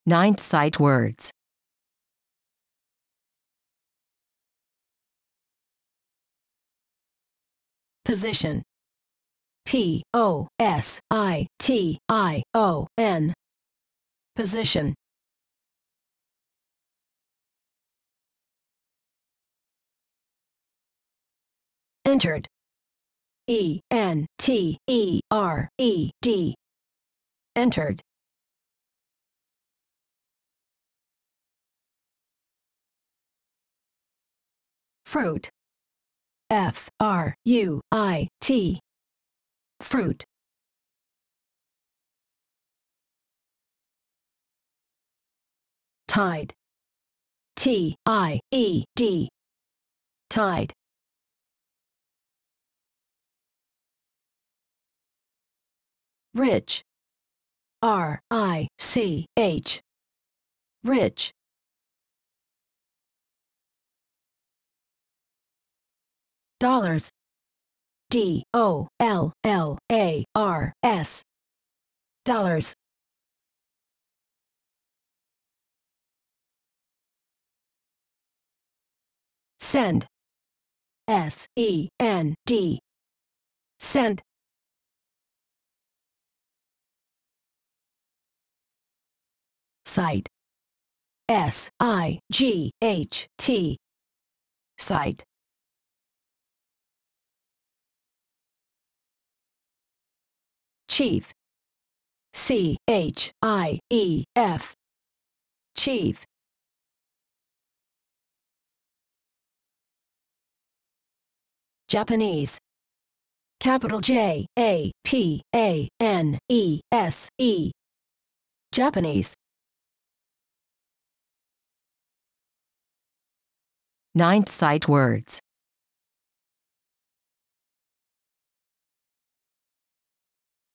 Ninth sight words. Position. P-O-S-I-T-I-O-N. Position. Entered. E-N-T-E-R-E-D. Entered. Fruit. F-R-U-I-T. Fruit. Tide. T-I-E-D. Tide. Rich. R-I-C-H. Rich. Dollars. D-O-L-L-A-R-S. Dollars. Send. S-E-N-D. Send. Sight. S-I-G-H-T. Sight. Chief. C-H-I-E-F. Chief. Japanese. Capital J-A-P-A-N-E-S-E. Japanese. Ninth sight words.